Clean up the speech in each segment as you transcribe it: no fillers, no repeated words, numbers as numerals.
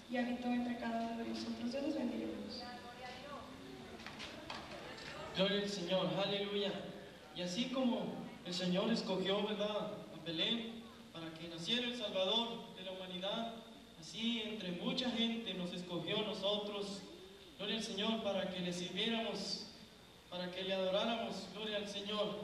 y habitó entre cada uno de nosotros. Dios los bendiga, hermanos. Gloria al Señor, aleluya. Y así como el Señor escogió, ¿verdad?, a Belén para que naciera el Salvador de la humanidad, así entre mucha gente nos escogió a nosotros, gloria al Señor, para que le sirviéramos, para que le adoráramos, gloria al Señor.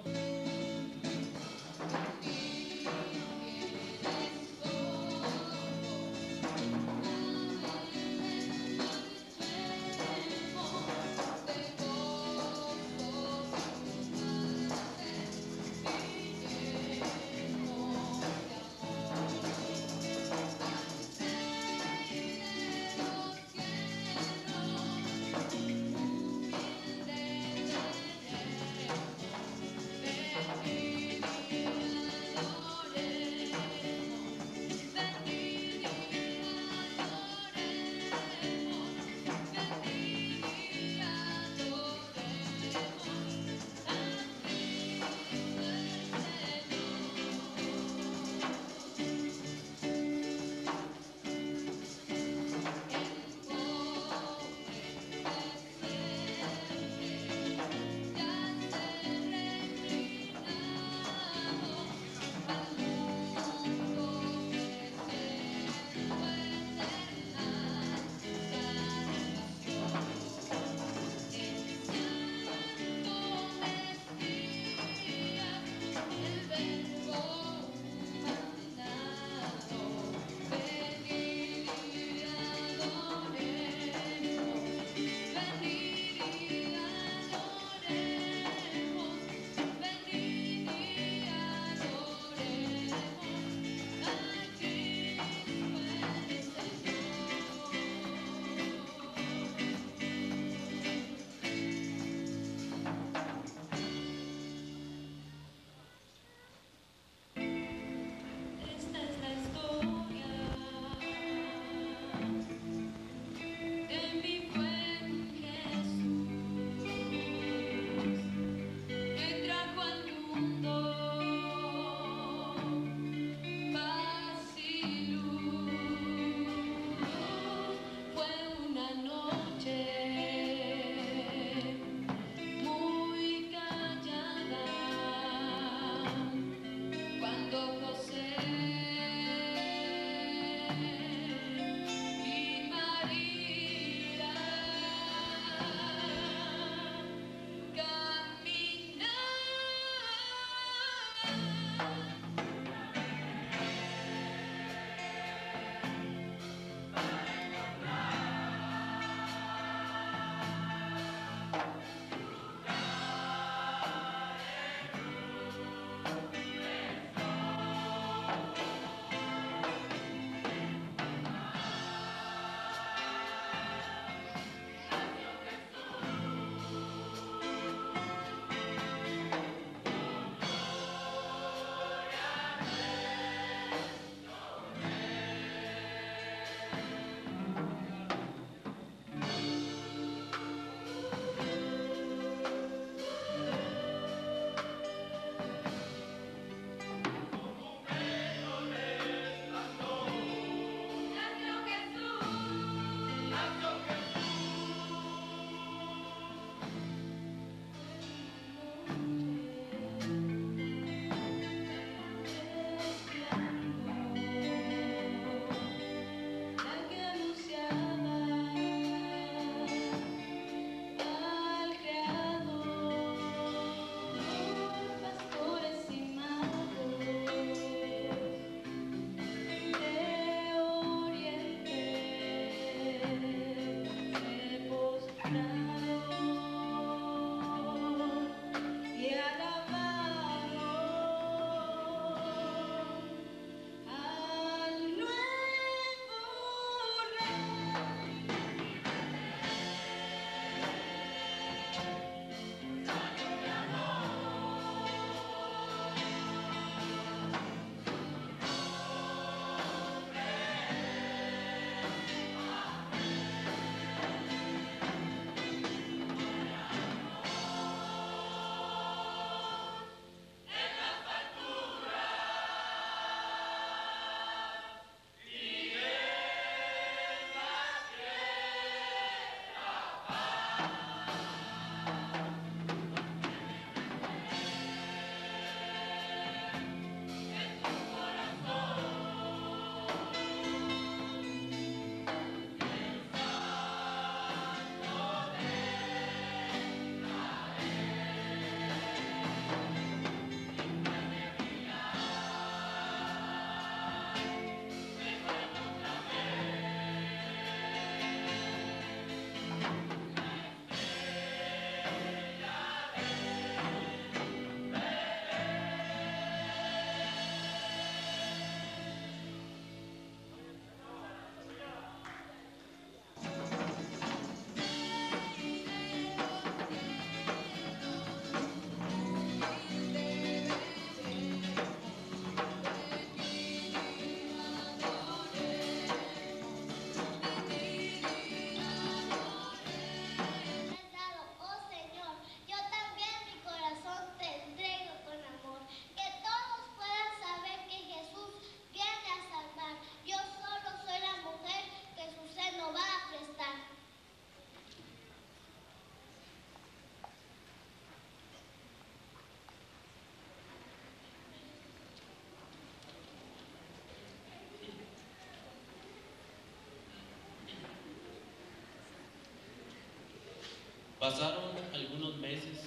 Pasaron algunos meses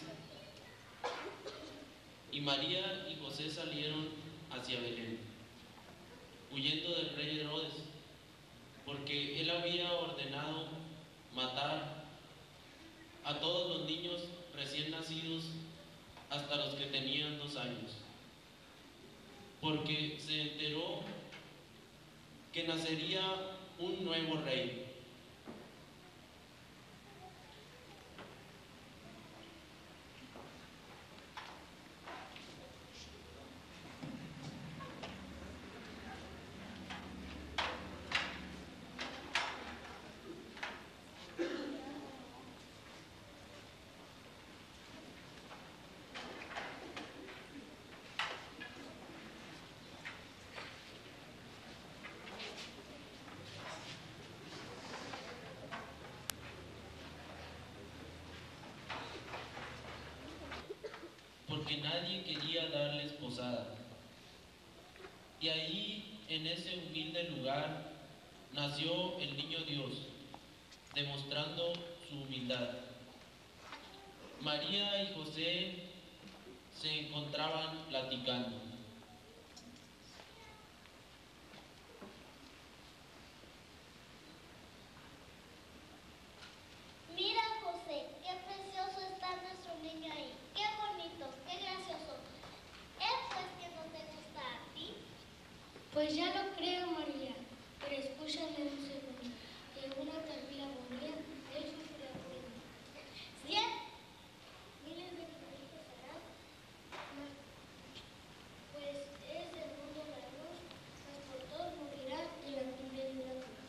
y María y José salieron hacia Belén, huyendo del rey Herodes, porque él había ordenado matar a todos los niños recién nacidos hasta los que tenían 2 años, porque se enteró que nacería un nuevo rey. Porque nadie quería darles posada. Y ahí, en ese humilde lugar, nació el niño Dios, demostrando su humildad. María y José se encontraban platicando. Mira, José, qué precioso está nuestro niño ahí. Qué bonito, qué gracioso. ¿Eso es que no te gusta a ti? Pues ya lo creo, María, pero escúchame un segundo. Que una Calvila bonita es un criatura. ¿Cierto? Miles de caritos serán. Pues es del mundo la luz, mas por todos morirá y la cumbia de una cruz.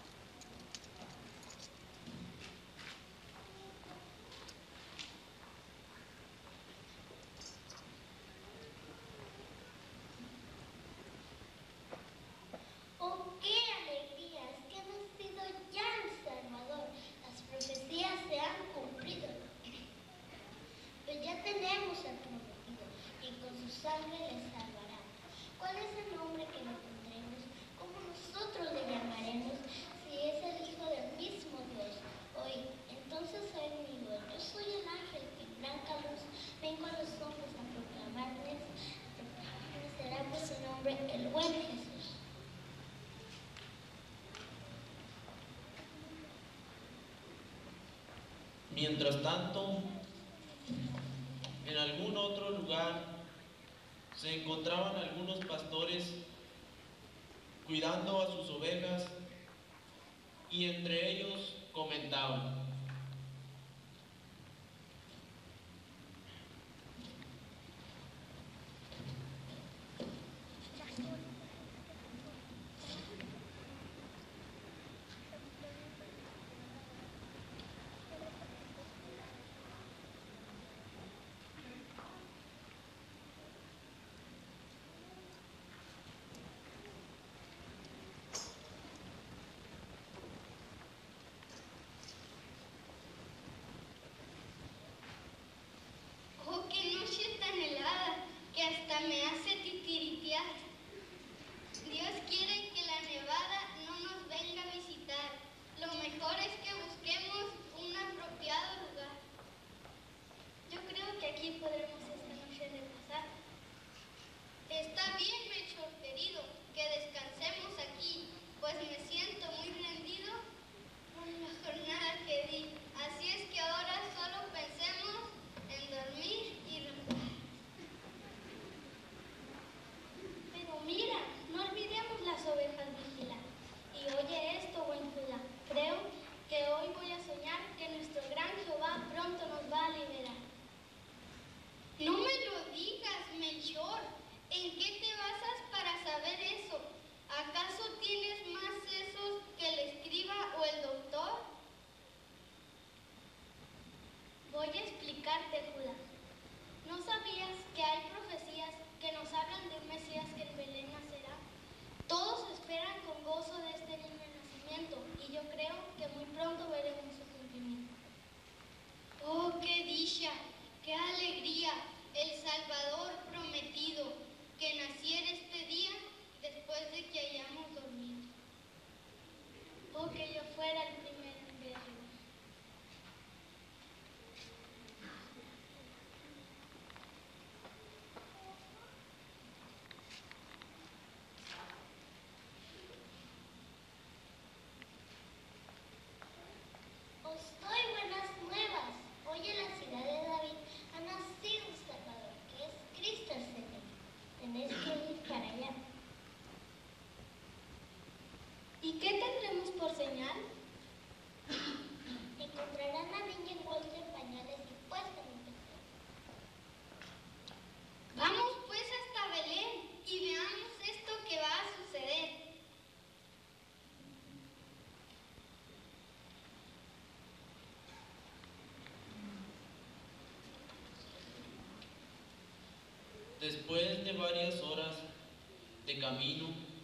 ¡Oh, qué alegría! Es que ha nacido ya el Salvador. Las profecías se han cumplido. Pues ya tenemos al prometido y con su sangre le salvará. ¿Cuál es el nombre que le pondremos? ¿Cómo nosotros le llamaremos? Si es el Hijo del mismo Dios. Hoy, entonces conmigo, yo soy el ángel que en blanca luz vengo a los hombres a proclamarles, será por su nombre el buen Jesús. Mientras tanto, en algún otro lugar se encontraban algunos pastores cuidando a sus ovejas y entre ellos comentaban: ¡Oh, qué noche tan helada que hasta me hace titiritear! Dios quiere que la nevada no nos venga a visitar. Lo mejor es que busquemos un apropiado lugar. Yo creo que aquí podremos esta noche repasar. Está bien, Melchor querido, que descansemos aquí, pues me siento muy rendido por la jornada que di. Así es que ahora solo pensemos en dormir y reposar. Pero mira, no olvidemos las ovejas vigilar. Y oye esto, buen Judá, creo que hoy voy a soñar que nuestro gran Jehová pronto nos va a liberar. No me lo digas, Melchor. ¿En qué te basas para saber eso? ¿Acaso tienes más sesos que el escriba o el doctor? Voy a explicarte, Judá. ¿No sabías que hay profecías que nos hablan de un Mesías que en Belén nacerá? Todos esperan con gozo de este niño nacimiento y yo creo que muy pronto veremos su cumplimiento. ¡Oh, qué dicha! ¡Qué alegría! El Salvador prometido, que naciera este día después de que hayamos dormido. ¡Oh, que yo fuera el primero en verlo! Después de varias horas de camino,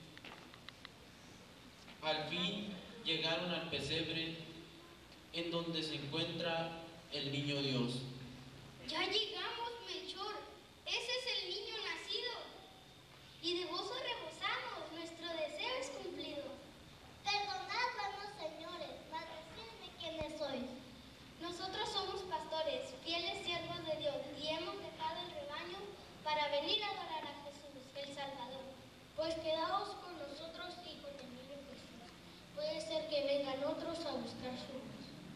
al fin llegaron al pesebre en donde se encuentra el niño Dios. Ya llegamos, Melchor. Ese es el niño nacido. Y de gozo rebosamos. Nuestro deseo es cumplido. Perdonadnos, señores, para decirme quiénes sois. Nosotros somos pastores, fieles siervos de Dios, y hemos dejado el rebaño para venir a adorar a Jesús, el Salvador. Pues quedaos con nosotros y con el niño Jesús. Puede ser que vengan otros a buscar su voz.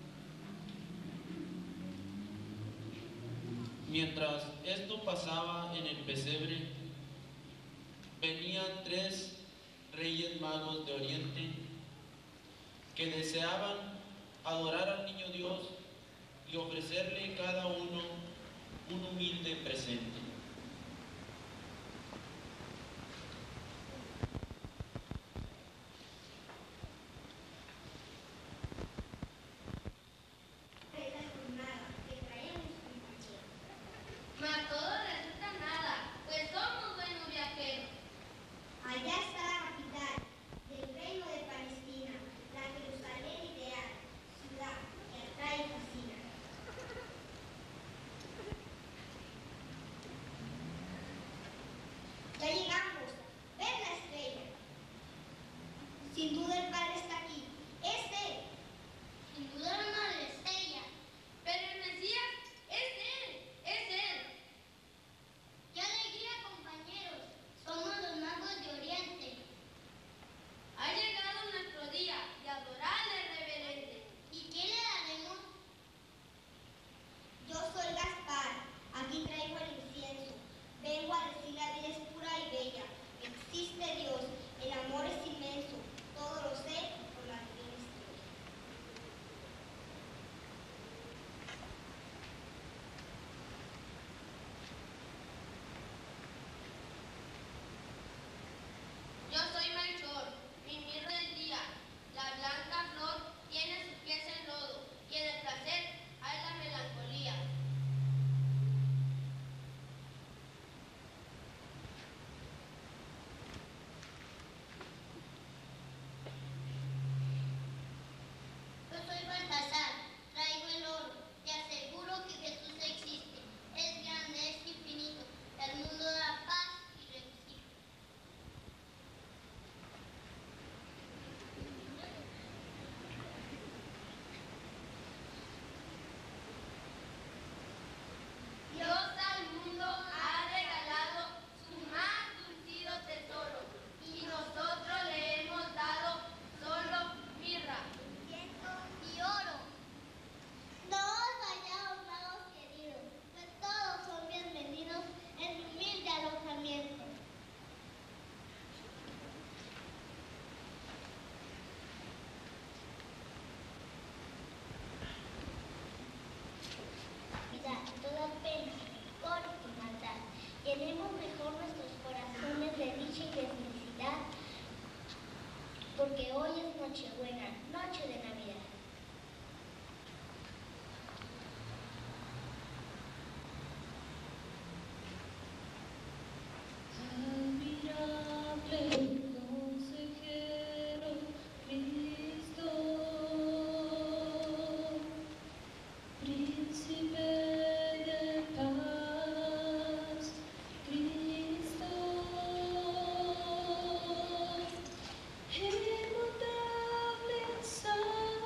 Mientras esto pasaba en el pesebre, venían 3 reyes magos de Oriente que deseaban adorar al niño Dios y ofrecerle cada uno un humilde presente. Mas todo resulta nada, pues somos buenos viajeros. Allá está la capital del reino de Palestina, la Jerusalén ideal, ciudad que atrae y fascina. Ya llegamos, ver la estrella. Sin duda el Padre está aquí, es Él. Sin duda la madre es ella, pero el Mesías es Él, es Él. ¡Qué alegría, compañeros! Somos los magos de Oriente. Ha llegado nuestro día de adorarle reverente. ¿Y qué le daremos? Yo soy Gaspar, aquí traigo el incienso. Vengo a decir la vida es pura y bella. Existe Dios, el amor es inmenso. Todo lo sé por la divina estrella. Yo soy Melchor, mi mirra del día. La blanca flor tiene sus pies en lodo, y en el placer hay la melancolía. Yo soy Baltasar, traigo el oro. Te aseguro que Jesús existe. Es grande, es infinito. El mundo da paz y regocijo. Dios al mundo ha regalado su más dulcido tesoro, y nosotros le hemos dado solo mirra. Incienso y oro. No os vayáis, magos queridos, pues todos son bienvenidos en mi humilde alojamiento. Mira, toda pena, rencor y maldad. Llenemos mejor nuestros corazones de dicha y de felicidad, porque hoy es Nochebuena, noche de Navidad. Admirable consejero, Cristo, príncipe de paz, Cristo, inmutable, santo.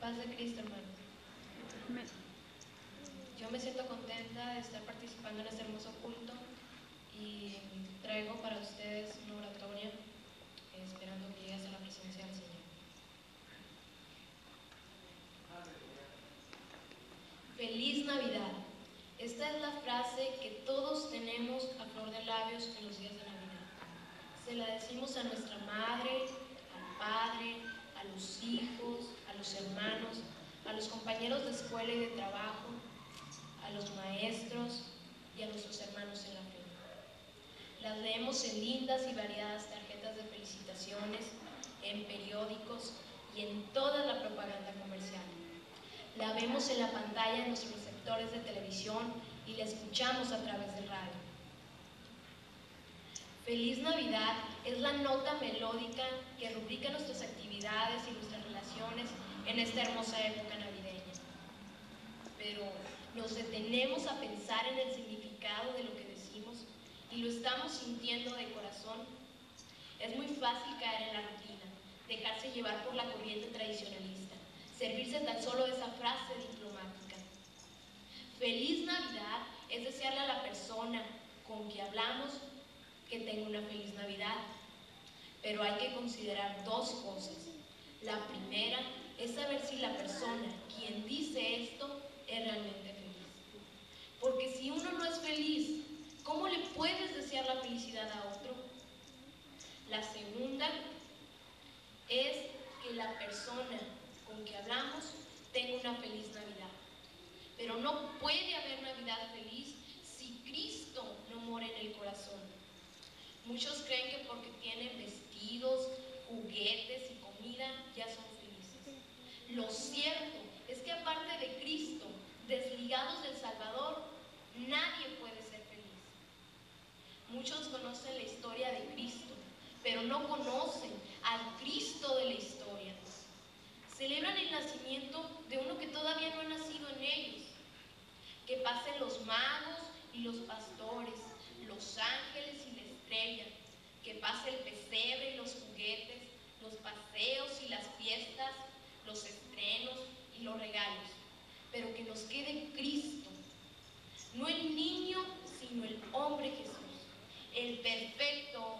paz de Cristo, hermanos. Yo me siento contenta de estar participando en este hermoso culto y traigo para ustedes una oratoria esperando que llegues a la presencia del Señor. Feliz Navidad. Esta es la frase que todos tenemos a flor de labios en los días de Navidad. Se la decimos a nuestra madre, al padre, a los hijos, a los hermanos, a los compañeros de escuela y de trabajo, a los maestros y a nuestros hermanos en la fe. Las leemos en lindas y variadas tarjetas de felicitaciones, en periódicos y en toda la propaganda comercial. La vemos en la pantalla de nuestros receptores de televisión y la escuchamos a través del radio. Feliz Navidad es la nota melódica que rubrica nuestras actividades y nuestras relaciones en esta hermosa época navideña. Pero nos detenemos a pensar en el significado de lo que decimos y lo estamos sintiendo de corazón. Es muy fácil caer en la rutina, dejarse llevar por la corriente tradicionalista, servirse tan solo de esa frase diplomática. Feliz Navidad es desearle a la persona con que hablamos que tenga una feliz Navidad. Pero hay que considerar dos cosas. La primera es saber si la persona quien dice esto es realmente feliz. Porque si uno no es feliz, ¿cómo le puedes desear la felicidad a otro? La segunda es que la persona con que hablamos tenga una feliz Navidad. Pero no puede haber Navidad feliz si Cristo no mora en el corazón. Muchos creen que porque tienen vestidos, juguetes y comida ya son felices. Lo cierto es que aparte de Cristo, desligados del Salvador, nadie puede ser feliz. Muchos conocen la historia de Cristo, pero no conocen al Cristo de la historia. Celebran el nacimiento de uno que todavía no ha nacido en ellos. Que pasen los magos y los pastores, los ángeles y la estrella, que pase el pesebre y los juguetes, los paseos y las fiestas, los estrenos y los regalos, pero que nos quede Cristo, no el niño, sino el hombre Jesús, el perfecto